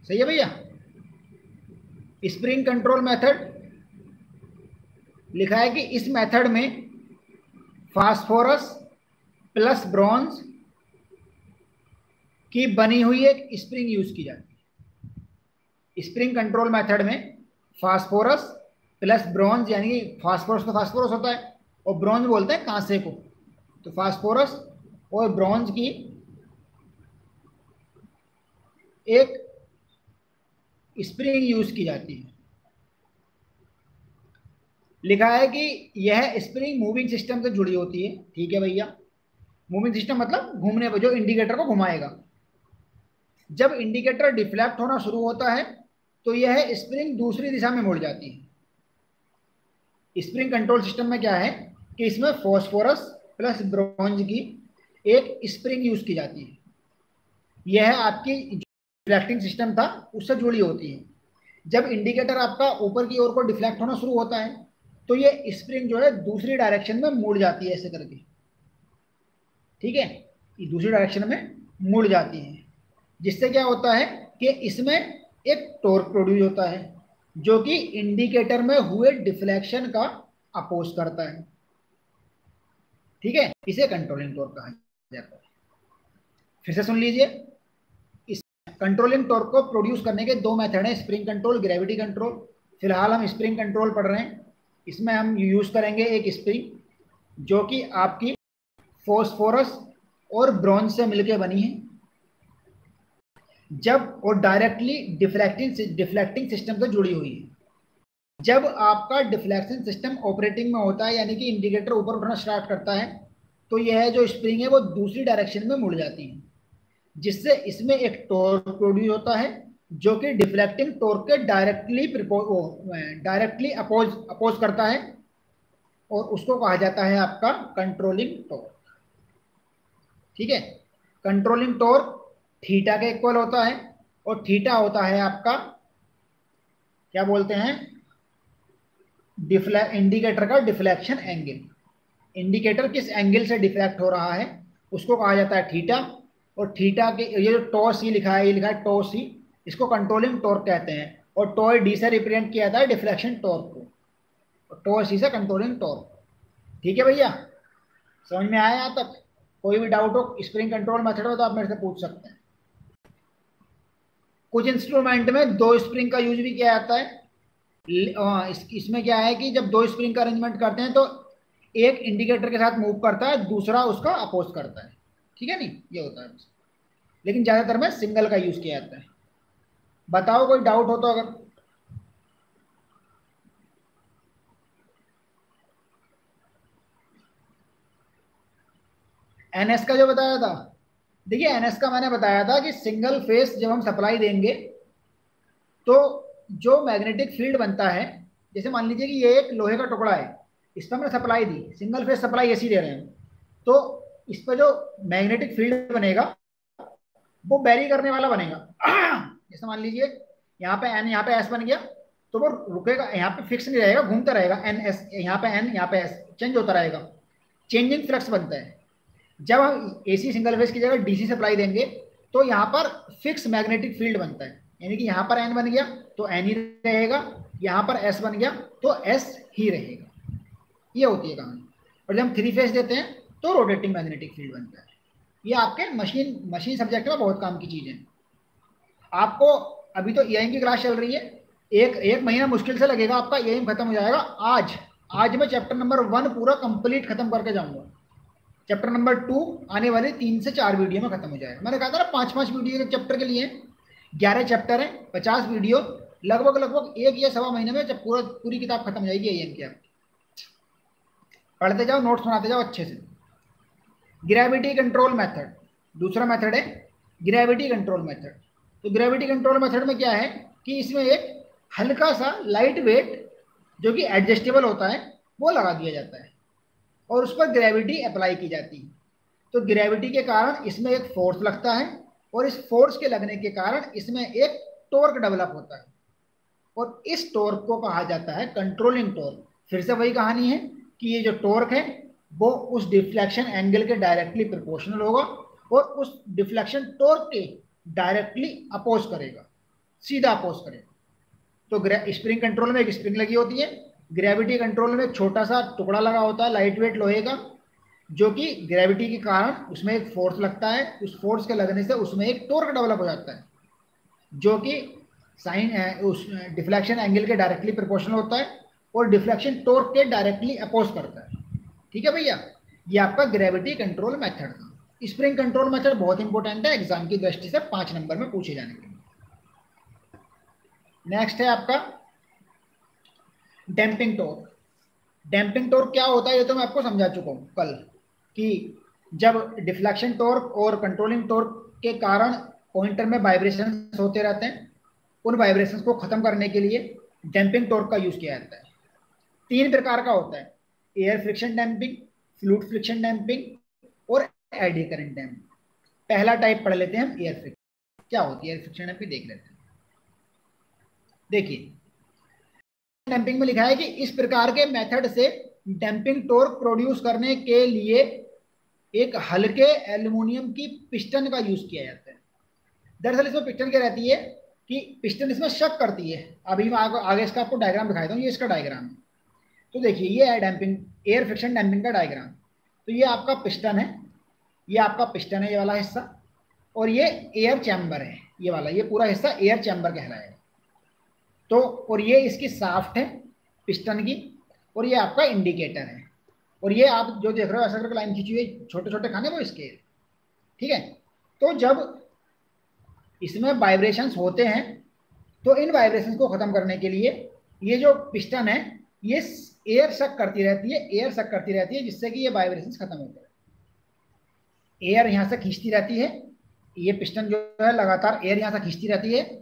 सही है भैया। स्प्रिंग कंट्रोल मेथड लिखा है कि इस मेथड में फास्फोरस प्लस ब्रॉन्ज की बनी हुई एक स्प्रिंग यूज की जाती है। स्प्रिंग कंट्रोल मेथड में फास्फोरस प्लस ब्रॉन्ज, यानी फास्फोरस तो फास्फोरस होता है और ब्रॉन्ज बोलते हैं कांसे को, तो फास्फोरस और ब्रॉन्ज की एक स्प्रिंग यूज की जाती है। लिखा है कि यह स्प्रिंग मूविंग सिस्टम से जुड़ी होती है। ठीक है भैया, मूविंग सिस्टम मतलब घूमने पर, जो इंडिकेटर को घुमाएगा। जब इंडिकेटर डिफ्लेक्ट होना शुरू होता है तो यह स्प्रिंग दूसरी दिशा में मुड़ जाती है। स्प्रिंग कंट्रोल सिस्टम में क्या है कि इसमें फास्फोरस प्लस ब्रॉन्ज की एक स्प्रिंग यूज की जाती है। यह आपकी डिफ्लेक्टिंग सिस्टम था उससे जुड़ी होती है। जब इंडिकेटर आपका ऊपर की ओर को डिफ्लेक्ट होना शुरू होता है तो ये स्प्रिंग जो है दूसरी डायरेक्शन में मुड़ जाती है ऐसे करके। ठीक है, ये दूसरी डायरेक्शन में मुड़ जाती है, जिससे क्या होता है कि इसमें एक टॉर्क प्रोड्यूस होता है जो कि इंडिकेटर में हुए डिफ्लेक्शन का अपोज करता है। ठीक है, इसे कंट्रोलिंग टॉर्क कहा जाता है। फिर से सुन लीजिए, इस कंट्रोलिंग टॉर्क को प्रोड्यूस करने के दो मेथड हैं, स्प्रिंग कंट्रोल, ग्रेविटी कंट्रोल। फिलहाल हम स्प्रिंग कंट्रोल पढ़ रहे हैं। इसमें हम यूज करेंगे एक स्प्रिंग जो कि आपकी फास्फोरस और ब्रॉन्ज से मिलकर बनी है, जब और डायरेक्टली डिफ्लेक्टिंग सिस्टम से जुड़ी हुई है। जब आपका डिफ्लेक्शन सिस्टम ऑपरेटिंग में होता है, यानी कि इंडिकेटर ऊपर उठना स्टार्ट करता है, तो यह जो स्प्रिंग है वो दूसरी डायरेक्शन में मुड़ जाती है, जिससे इसमें एक टॉर्क प्रोड्यूस होता है जो कि डिफ्लेक्टिंग टॉर्क के डायरेक्टली अपोज करता है, और उसको कहा जाता है आपका कंट्रोलिंग टॉर्क। ठीक है, कंट्रोलिंग टॉर्क थीटा के इक्वल होता है, और थीटा होता है आपका क्या बोलते हैं, इंडिकेटर का डिफ्लेक्शन एंगल। इंडिकेटर किस एंगल से डिफ्लेक्ट हो रहा है उसको कहा जाता है थीटा। और थीटा के ये जो टॉ सी लिखा है, ये लिखा है टॉ सी, इसको कंट्रोलिंग टॉर्क कहते हैं, और टॉ डी से रिप्रेजेंट किया जाता है डिफ्लेक्शन टॉर्क को, और टॉ सी से कंट्रोलिंग टॉर्क। ठीक है भैया, समझ में आया यहाँ तक? कोई भी डाउट हो स्प्रिंग कंट्रोल मेथड में तो आप मेरे से पूछ सकते हैं। कुछ इंस्ट्रूमेंट में दो स्प्रिंग का यूज भी किया जाता है। इसमें क्या है कि जब दो स्प्रिंग का अरेंजमेंट करते हैं तो एक इंडिकेटर के साथ मूव करता है, दूसरा उसका अपोज करता है। ठीक है, नहीं ये होता है, लेकिन ज्यादातर में सिंगल का यूज किया जाता है। बताओ कोई डाउट हो तो। अगर एनएस का जो बताया था, देखिए एनएस का मैंने बताया था कि सिंगल फेस जब हम सप्लाई देंगे तो जो मैग्नेटिक फील्ड बनता है, जैसे मान लीजिए कि ये एक लोहे का टुकड़ा है, इस पर हमने सप्लाई दी, सिंगल फेस सप्लाई ऐसी दे रहे हैं, तो इस पर जो मैग्नेटिक फील्ड बनेगा वो वेरी करने वाला बनेगा। जैसे मान लीजिए यहाँ पे एन, यहाँ पे एस बन गया, तो वो रुकेगा, यहाँ पे फिक्स नहीं रहेगा, घूमता रहेगा, एन एस, यहाँ पे एन, यहाँ पे एस, चेंज होता रहेगा, चेंजिंग फ्लक्स बनता है। जब हम एसी सिंगल फेस की जगह डीसी सप्लाई देंगे तो यहाँ पर फिक्स मैग्नेटिक फील्ड बनता है, यानी कि यहाँ पर एन बन गया तो एन ही रहेगा, यहाँ पर एस बन गया तो एस ही रहेगा। ये होती है कहानी। और जब हम थ्री फेस देते हैं तो रोटेटिंग मैग्नेटिक फील्ड बनता है। ये आपके मशीन सब्जेक्ट में बहुत काम की चीज है। आपको अभी तो ईआईएम की क्लास चल रही है, एक महीना मुश्किल से लगेगा, आपका ईआईएम खत्म हो जाएगा। आज मैं चैप्टर नंबर 1 पूरा कंप्लीट खत्म करके जाऊंगा। चैप्टर नंबर 2 आने वाले 3 से 4 वीडियो में खत्म हो जाएगा। मैंने कहा था ना 5-5 वीडियो एक चैप्टर के लिए, 11 चैप्टर है, 50 वीडियो, लगभग 1 या सवा महीने में जब पूरी किताब खत्म हो जाएगी ईआईएम की। पढ़ते जाओ, नोट्स बनाते जाओ अच्छे से। ग्रेविटी कंट्रोल मेथड दूसरा मेथड है, ग्रेविटी कंट्रोल मेथड। तो ग्रेविटी कंट्रोल मेथड में क्या है कि इसमें एक हल्का सा लाइट वेट जो कि एडजस्टेबल होता है वो लगा दिया जाता है और उस पर ग्रेविटी अप्लाई की जाती है। तो ग्रेविटी के कारण इसमें एक फोर्स लगता है और इस फोर्स के लगने के कारण इसमें एक टॉर्क डेवलप होता है और इस टॉर्क को कहा जाता है कंट्रोलिंग टॉर्क। फिर से वही कहानी है कि ये जो टॉर्क है वो उस डिफ्लेक्शन एंगल के डायरेक्टली प्रोपोर्शनल होगा और उस डिफ्लेक्शन टॉर्क के डायरेक्टली अपोज करेगा। सीधा अपोज करे। तो स्प्रिंग कंट्रोल में एक स्प्रिंग लगी होती है, ग्रेविटी कंट्रोल में एक छोटा सा टुकड़ा लगा होता है लाइट वेट लोहे का, जो कि ग्रेविटी के कारण उसमें एक फोर्स लगता है, उस फोर्स के लगने से उसमें एक टॉर्क डेवलप हो जाता है, जो कि साइन उस डिफ्लेक्शन एंगल के डायरेक्टली प्रोपोर्शनल होता है और डिफ्लेक्शन टॉर्क के डायरेक्टली अपोज करता है। ठीक है भैया, ये आपका ग्रेविटी कंट्रोल मेथड था। स्प्रिंग कंट्रोल मेथड बहुत इंपॉर्टेंट है एग्जाम की दृष्टि से, 5 नंबर में पूछे जाने के लिए। नेक्स्ट है आपका डैम्पिंग टॉर्क। डैम्पिंग टॉर्क क्या होता है ये तो मैं आपको समझा चुका हूं कल, कि जब डिफ्लेक्शन टॉर्क और कंट्रोलिंग टॉर्क के कारण पॉइंटर में वाइब्रेशन होते रहते हैं, उन वाइब्रेशन को खत्म करने के लिए डैम्पिंग टॉर्क का यूज किया जाता है। 3 प्रकार का होता है, air friction damping, fluid friction damping और एडी करंट डैम्पिंग। पहला टाइप पढ़ लेते हैं हम, एयर फ्रिक्शन। क्या होती है एयर फ्रिक्शन डैम्पिंग देख लेते हैं। देखिए डैम्पिंग में लिखा है कि इस प्रकार के मेथड से डैम्पिंग टॉर्क प्रोड्यूस करने के लिए एक हल्के एल्युमिनियम की पिस्टन का यूज किया जाता है। दरअसल इसमें पिस्टन क्या रहती है कि पिस्टन इसमें शक करती है। अभी मैं आगे इसका आपको डायग्राम दिखाई दूँ, ये इसका डायग्राम है। तो देखिए ये है डैम्पिंग, एयर फ्रिक्शन डैम्पिंग का डायग्राम। तो ये आपका पिस्टन है, ये आपका पिस्टन है ये वाला हिस्सा, और ये एयर चैम्बर है ये वाला, ये पूरा हिस्सा एयर चैम्बर कहलाएगा। तो और ये इसकी साफ्ट है पिस्टन की, और ये आपका इंडिकेटर है, और ये आप जो देख रहे हो ऐसा करके लाइन खींची हुई छोटे छोटे खाने वो इसके। ठीक है, तो जब इसमें वाइब्रेशंस होते हैं तो इन वाइब्रेशंस को खत्म करने के लिए ये जो पिस्टन है ये एयर सक करती रहती है, एयर सक करती रहती है, जिससे कि ये वाइब्रेशंस खत्म होते हैं। एयर यहाँ से खींचती रहती है, ये पिस्टन जो है लगातार एयर यहाँ से खींचती रहती है।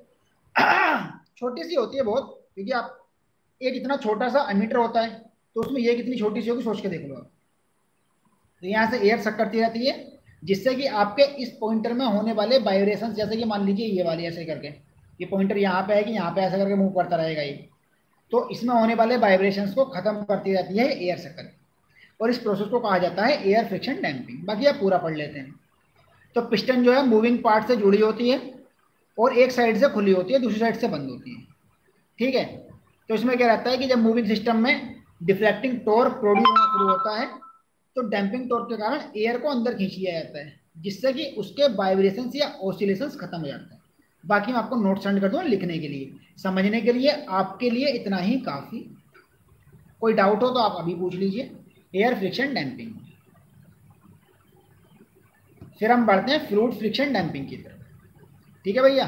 छोटी सी होती है बहुत, क्योंकि आप एक इतना छोटा सा एमीटर होता है तो उसमें ये कितनी छोटी सी होगी सोच के देख लो आप। तो यहाँ से एयर सक करती रहती है, जिससे कि आपके इस पॉइंटर में होने वाले वाइब्रेशंस, जैसे कि मान लीजिए ये वाली ऐसे करके, ये पॉइंटर यहाँ पे है कि यहाँ पे ऐसे करके मूव करता रहेगा ये, तो इसमें होने वाले वाइब्रेशंस को खत्म करती रहती है एयर सक, और इस प्रोसेस को कहा जाता है एयर फ्रिक्शन डैम्पिंग। बाकी आप पूरा पढ़ लेते हैं। तो पिस्टन जो है मूविंग पार्ट से जुड़ी होती है और एक साइड से खुली होती है, दूसरी साइड से बंद होती है। ठीक है, तो इसमें क्या रहता है कि जब मूविंग सिस्टम में डिफ्लेक्टिंग टॉर्क प्रोड्यूस होना शुरू होता है तो डैम्पिंग टॉर्क के कारण एयर को अंदर खींच लिया जाता है, जिससे कि उसके वाइब्रेशंस या ऑसिलेशंस खत्म हो जाते हैं। बाकी मैं आपको नोट सेंड कर दूंगा लिखने के लिए, समझने के लिए आपके लिए इतना ही काफी। कोई डाउट हो तो आप अभी पूछ लीजिए। Air friction damping. फिर हम बढ़ते हैं फ्लूइड फ्रिक्शन डैम्पिंग की तरफ। ठीक है भैया,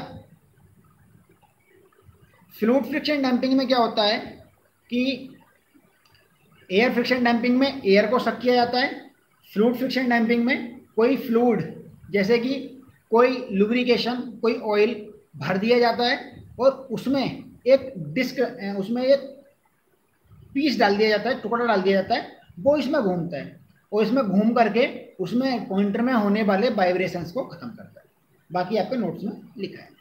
फ्लूइड फ्रिक्शन डैम्पिंग में क्या होता है कि एयर फ्रिक्शन डैम्पिंग में एयर को सक किया जाता है। फ्लूइड फ्रिक्शन डैम्पिंग में कोई फ्लूइड, जैसे कि कोई लुब्रिकेशन, कोई ऑयल भर दिया जाता है और उसमें एक डिस्क, उसमें एक पीस डाल दिया जाता है, टुकड़ा डाल दिया जाता है, वो इसमें घूमता है और इसमें घूम करके उसमें पॉइंटर में होने वाले वाइब्रेशंस को खत्म करता है। बाकी आपके नोट्स में लिखा है।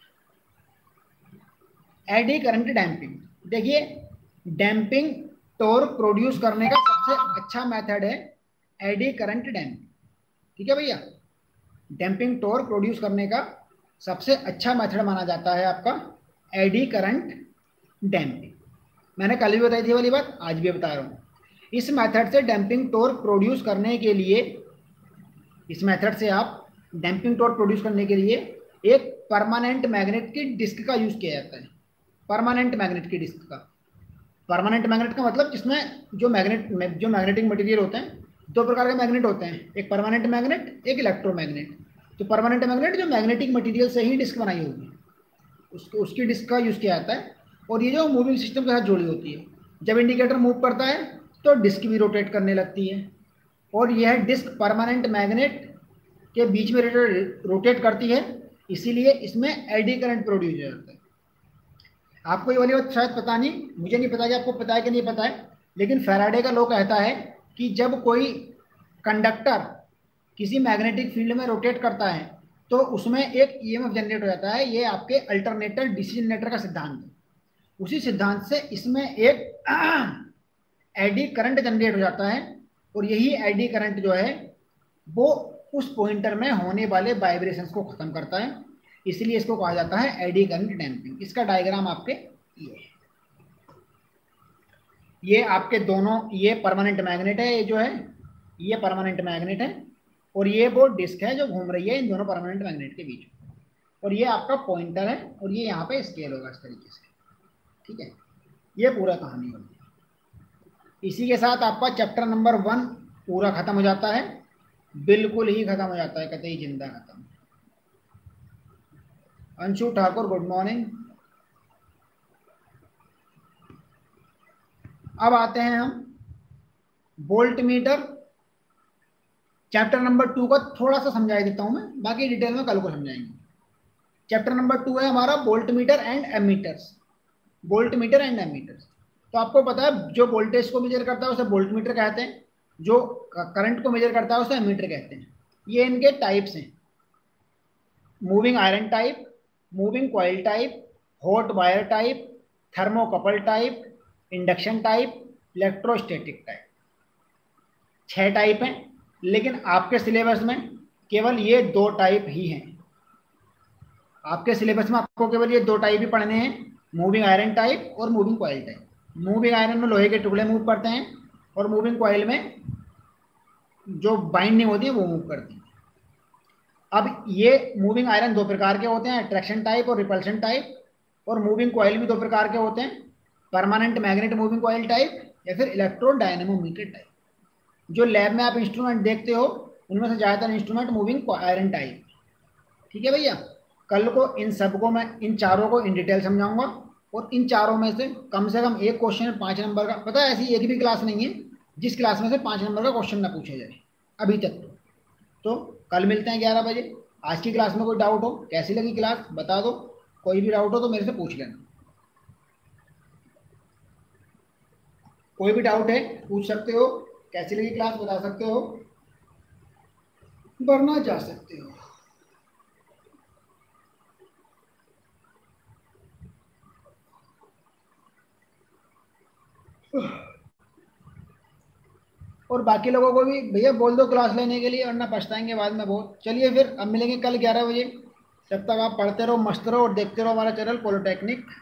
Eddy current damping. देखिए डैम्पिंग टॉर्क प्रोड्यूस करने का सबसे अच्छा मेथड है एडी करंट डैम्पिंग। ठीक है भैया, डैम्पिंग टॉर्क प्रोड्यूस करने का सबसे अच्छा मेथड माना जाता है आपका एडी करंट डैम्पिंग। मैंने कल भी बताई थी वाली बात, आज भी बता रहा हूँ। इस मेथड से डैम्पिंग टॉर्क प्रोड्यूस करने के लिए, इस मेथड से आप डैम्पिंग टॉर्क प्रोड्यूस करने के लिए एक परमानेंट मैग्नेट की डिस्क का यूज किया जाता है। परमानेंट मैग्नेट की डिस्क का, परमानेंट मैग्नेट का मतलब जिसमें जो मैग्नेटिक मटेरियल होते हैं, 2 प्रकार के मैग्नेट होते हैं, एक परमानेंट मैग्नेट, एक इलेक्ट्रोमैग्नेट। तो परमानेंट मैग्नेट जो मैग्नेटिक मटेरियल से ही डिस्क बनाई होगी उसकी डिस्क का यूज किया जाता है, और ये जो मूविंग सिस्टम के साथ जुड़ी होती है। जब इंडिकेटर मूव करता है तो डिस्क भी रोटेट करने लगती है, और यह डिस्क परमानेंट मैग्नेट के बीच में रोटेट करती है, इसीलिए इसमें एडी करंट प्रोड्यूस हो जाता है। आपको ये वाली बात शायद पता नहीं, मुझे नहीं पता कि आपको पता है कि नहीं पता है, लेकिन फैराडे का लॉ कहता है कि जब कोई कंडक्टर किसी मैग्नेटिक फील्ड में रोटेट करता है तो उसमें एक ईएमएफ जनरेट हो जाता है। ये आपके अल्टरनेटर डीसी जनरेटर का सिद्धांत है। उसी सिद्धांत से इसमें एक एडी करंट जनरेट हो जाता है, और यही एडी करंट जो है वो उस पॉइंटर में होने वाले वाइब्रेशंस को खत्म करता है, इसलिए इसको कहा जाता है एडी करंट डैम्पिंग। इसका डायग्राम आपके ये है। ये आपके दोनों, ये परमानेंट मैग्नेट है, ये जो है ये परमानेंट मैग्नेट है, और ये वो डिस्क है जो घूम रही है इन दोनों परमानेंट मैग्नेट के बीच, और ये आपका पॉइंटर है, और ये यहाँ पे स्केल होगा इस तरीके से। ठीक है, ये पूरा कहानी होगी। इसी के साथ आपका चैप्टर नंबर 1 पूरा खत्म हो जाता है, बिल्कुल ही खत्म हो जाता है, कतई जिंदा खत्म। Anshu Thakur good morning. अब आते हैं हम वोल्ट मीटर। चैप्टर नंबर 2 का थोड़ा सा समझा देता हूं मैं, बाकी डिटेल में कल को समझाएंगे। चैप्टर नंबर 2 है हमारा voltmeter and ammeters. Voltmeter and ammeters, तो आपको पता है जो वोल्टेज को मेजर करता है उसे वोल्ट मीटर कहते हैं, जो करंट को मेजर करता है उसे एमीटर कहते हैं। ये इनके टाइप्स हैं, moving iron type, moving coil type, hot wire type, thermocouple type, induction type, electrostatic type. 6 type हैं, लेकिन आपके सिलेबस में केवल ये 2 टाइप ही हैं। आपके सिलेबस में आपको केवल ये 2 टाइप ही पढ़ने हैं, मूविंग आयरन टाइप और moving coil type. Moving iron में लोहे के टुकड़े मूव करते हैं, और मूविंग कॉइल में जो बाइंडिंग होती है वो मूव करती है। अब ये मूविंग आयरन 2 प्रकार के होते हैं, अट्रैक्शन टाइप और रिपल्शन टाइप, और मूविंग कॉइल भी 2 प्रकार के होते हैं, permanent magnet moving coil type या फिर इलेक्ट्रो डायनेमोमीटर टाइप। जो लैब में आप इंस्ट्रूमेंट देखते हो उनमें से ज़्यादातर इंस्ट्रूमेंट मूविंग आयरन टाइप। ठीक है भैया, कल को इन सबको मैं, इन चारों को इन डिटेल समझाऊंगा, और इन चारों में से कम एक क्वेश्चन 5 नंबर का, पता है ऐसी एक भी क्लास नहीं है जिस क्लास में से 5 नंबर का क्वेश्चन ना पूछा जाए अभी तक। तो कल मिलते हैं 11 बजे। आज की क्लास में कोई डाउट हो, कैसी लगी क्लास बता दो, कोई भी डाउट हो तो मेरे से पूछ लेना। कोई भी डाउट है पूछ सकते हो, कैसी लगी क्लास बता सकते हो, वरना जा सकते हो। और बाकी लोगों को भी भैया बोल दो क्लास लेने के लिए, वरना पछताएंगे बाद में बहुत। चलिए फिर अब मिलेंगे कल 11 बजे। तब तक आप पढ़ते रहो, मस्त रहो और देखते रहो हमारा चैनल पॉलिटेक्निक।